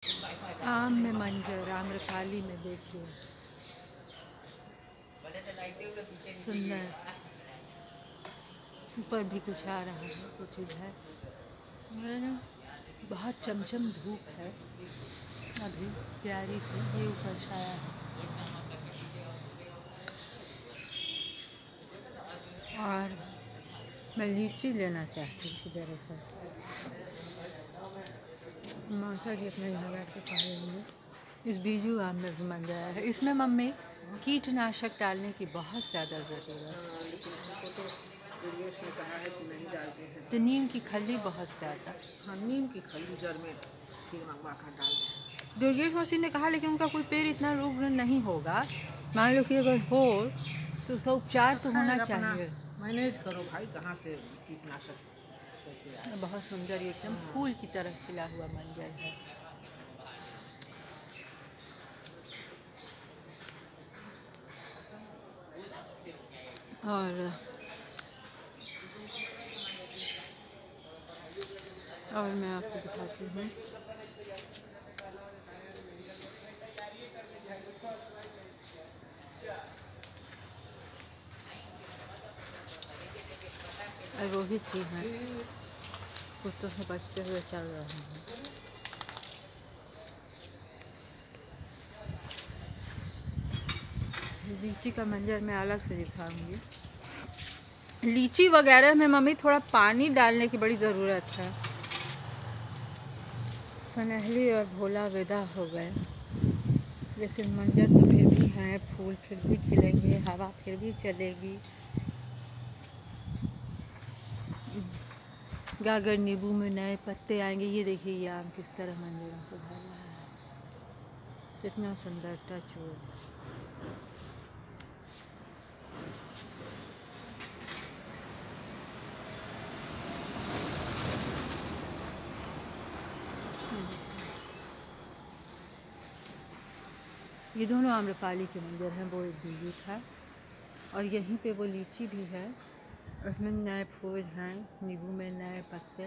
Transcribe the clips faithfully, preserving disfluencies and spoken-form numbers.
आम में मंजर, आम्रपाली में देखिए सुंदर, ऊपर भी कुछ आ रहा है, कुछ इधर। बहुत चमचम धूप है अभी, प्यारी सी ये ऊपर छाया है। और मैं लीची लेना चाहती थी दरअसल, माता जी अपने घर बैठ के खा लेंगे। इस बीजू आम में भी मंजर आया है। इसमें मम्मी कीटनाशक डालने की बहुत ज़्यादा ज़रूरत है, तो नीम की खली बहुत ज़्यादा। हाँ, नीम की खली जड़ में फिर मंगवा कर डाल दें। दुर्गेश मौसी ने कहा लेकिन उनका कोई पेड़ इतना रुग्ण नहीं होगा, मान लो कि अगर हो तो उसका उपचार तो होना चाहिए। मैनेज करो भाई, कहाँ से कीटनाशक कैसे आए। बहुत सुंदर, एकदम फूल की तरह खिला हुआ मंजर है। और और मैं आपको दिखाती हूँ, रोहित जी हैं, कुत्तों से बचते हुए चल रहे हैं। लीची का मंजर मैं अलग से दिखाऊंगी। लीची वगैरह में मम्मी थोड़ा पानी डालने की बड़ी ज़रूरत है। सनहरी और भोला विदा हो गए, लेकिन मंजर तो फिर भी हैं, फूल फिर भी खिलेंगे, हवा फिर भी चलेगी। गागर नींबू में नए पत्ते आएंगे। ये देखिए ये आम किस तरह मंजरों से भर रहा है, कितना सुंदर टच हो। ये दोनों आम्रपाली के मंजर हैं, वो एक बीजू था और यहीं पे वो लीची भी है, उसमें नए फूल हैं, नींबू में नए पत्ते।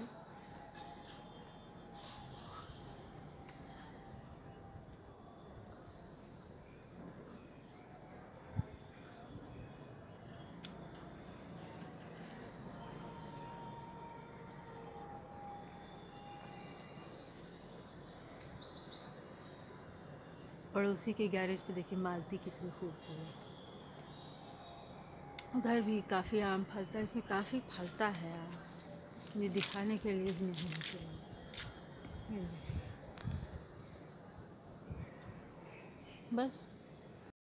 पड़ोसी के गैरेज पे देखिए मालती कितनी खूबसूरत। उधर भी काफ़ी आम फलता है, इसमें काफ़ी फलता है आम, ये दिखाने के लिए ही नहीं है बस।